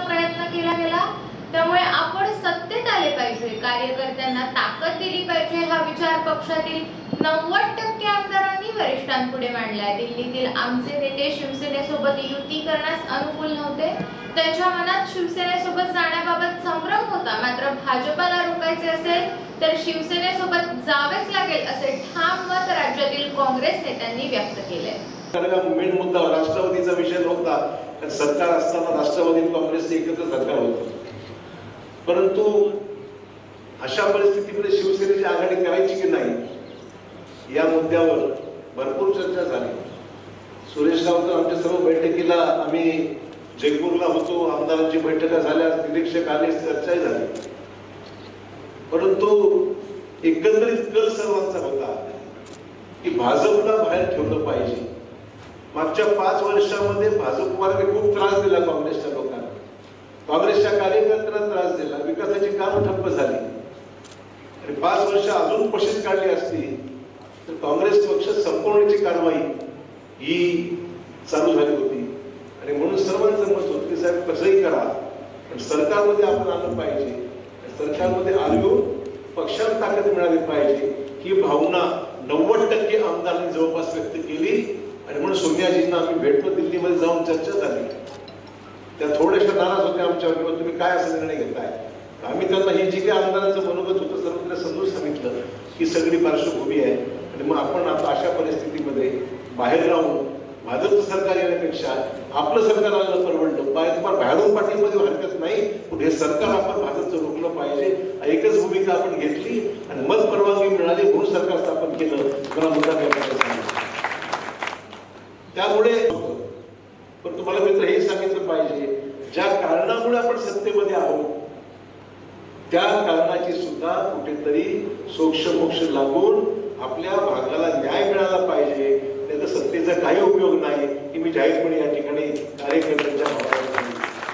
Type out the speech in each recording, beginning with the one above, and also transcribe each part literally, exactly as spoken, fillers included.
प्रयत्न केला गेला। त्यामुळे आपण सत्तेत आले पाहिजे, कार्यकर्त्यांना ताकद दिली पाहिजे हा विचार पक्षातील नव्वद टक्के आमदारांनी वरिष्ठांपुढे मांडलाय। दिल्लीतील आमचे नेते शिवसेनेसोबत युती करण्यास अनुकूल नव्हते, त्यांच्या मनात शिवसेनेसोबत जाण्याबाबत संभ्रम होता। मात्र भाजपला रोखायचे असेल तर शिवसेनेसोबत जावेच लागेल असे ठाम मत राज्यातील काँग्रेस नेत्यांनी व्यक्त केले। मेन मुद्दा राष्ट्रवादीचा विषय नव्हता, सरकार असताना राष्ट्रवादी काँग्रेसचे एकत्र सरकार होतं, परंतु अशा परिस्थितीमध्ये शिवसेनेची आघाडी करायची की नाही या मुद्द्यावर भरपूर चर्चा झाली। सुरेश राऊत आमच्या सर्व बैठकीला, आम्ही जयपूरला होतो, आमदारांची बैठका झाल्या, निरीक्षक आले, चर्चा झाली, परंतु एकंदरीत कल सर्वांचा होता की भाजपला बाहेर ठेवलं पाहिजे। मागच्या पाच वर्षामध्ये भाजपवाले खूप त्रास दिला काँग्रेसच्या लोकांना, काँग्रेसच्या कार्यकर्त्यांना त्रास दिला, विकासाची कामं ठप्प झाली आणि पाच वर्ष अजून पशीत काढली असती तर काँग्रेस पक्ष संपवण्याची कारवाई ही चालू झाली होती। आणि म्हणून सर्वांचं मत होतं की साहेब कसंही करा पण सरकारमध्ये आपण आलं पाहिजे, सरकारमध्ये आलो पक्षाला ताकद मिळाली पाहिजे ही भावना नव्वद टक्के आमदारांनी जवळपास व्यक्त केली। आणि म्हणून सोनियाजींना आम्ही भेटलो, दिल्लीमध्ये जाऊन चर्चा झाली, त्या थोड्याशा नाराज होत्या आमच्यावर, तुम्ही काय असा निर्णय घेताय। आम्ही त्यांना ही जी काही आमदारांचं मनोगत होतं सर्व त्यांना समजून सांगितलं की सगळी पार्श्वभूमी आहे आणि मग आपण आता अशा परिस्थितीमध्ये बाहेर राहून भाजपचं सरकार येण्यापेक्षा आपलं सरकार आलं परवडलं पाहिजे, पण बाहेरून पाठीमध्ये हरकत नाही, पण हे सरकार आपण भाजपचं रोखलं पाहिजे, एकच भूमिका आपण घेतली आणि मग परवानगी मिळाली म्हणून सरकार स्थापन केलं। मला मुद्दा काय त्यामुळे पण तुम्हाला मित्र हे सांगितलं पाहिजे, ज्या कारणामुळे आपण सत्तेमध्ये आहोत त्या कारणाची सुद्धा कुठेतरी सोक्षमोक्ष लागून आपल्या भागाला न्याय मिळाला पाहिजे, त्याचा सत्तेचा काही उपयोग नाही की मी जाहीरपणे या ठिकाणी कार्यकर्त्यांच्या भावाला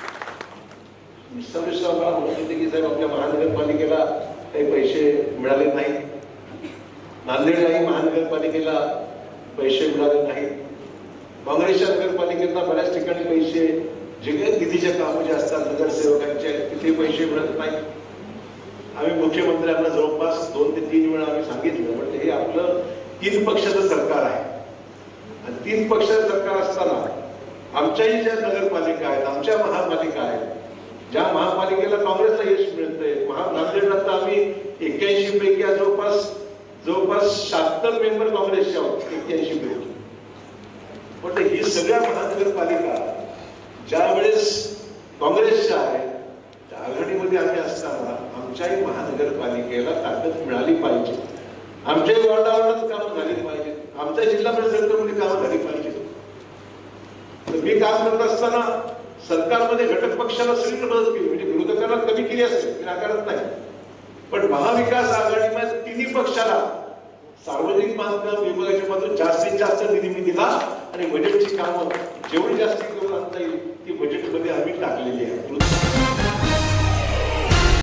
मला म्हणत होते की साहेब आपल्या महानगरपालिकेला काही पैसे मिळाले नाहीत, नांदेडलाही महानगरपालिकेला पैसे मिळाले नाहीत, काँग्रेसच्या नगरपालिकेला बऱ्याच ठिकाणी पैसे जे काही निधीच्या कामं जे असतात नगरसेवकांचे तिथे पैसे मिळत नाही। आम्ही मुख्यमंत्र्यांना जवळपास दोन ते तीन वेळा आम्ही सांगितलं, म्हणजे हे आपलं तीन पक्षाचं सरकार आहे आणि तीन पक्षाचं सरकार असताना आमच्याही ज्या नगरपालिका आहेत, आमच्या महापालिका आहेत, ज्या महापालिकेला काँग्रेसला यश मिळतंय, महा नांदेडला तर आम्ही एक्क्याऐंशी पैकी जवळपास जवळपास शहात्तर मेंबर काँग्रेसचे आहोत, एक्क्याऐंशी पैकी। पण ही सगळ्या महानगरपालिका ज्या वेळेस काँग्रेसच्या आहेत त्या आघाडीमध्ये आम्ही असताना आमच्याही महानगरपालिकेला ताकद मिळाली पाहिजे, आमच्याही वार्डावार्डात कामं झाली पाहिजे, आमच्या जिल्हा परिषदेमध्ये कामं झाली पाहिजे। तर मी काम करत असताना सरकारमध्ये घटक पक्षाला सगळीकडे मदत केली, म्हणजे विरोधकांना कमी केली असेल मी नाकारत नाही, पण महाविकास आघाडीमध्ये तिन्ही पक्षाला सार्वजनिक बांधकाम विभागाच्या मधून जास्तीत जास्त निधी मी दिला आणि बजेटची कामं जेवढी जास्ती करून आणता येईल ती बजेटमध्ये आम्ही टाकलेली आहे।